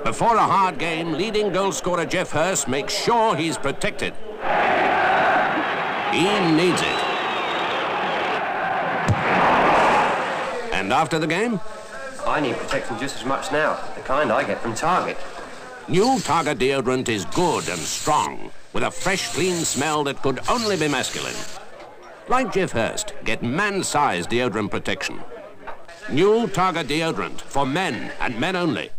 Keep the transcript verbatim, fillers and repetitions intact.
Before a hard game, leading goal scorer Geoff Hurst makes sure he's protected. He needs it. And after the game? I need protection just as much now, the kind I get from Target. New Target deodorant is good and strong, with a fresh, clean smell that could only be masculine. Like Geoff Hurst, get man-sized deodorant protection. New Target deodorant for men and men only.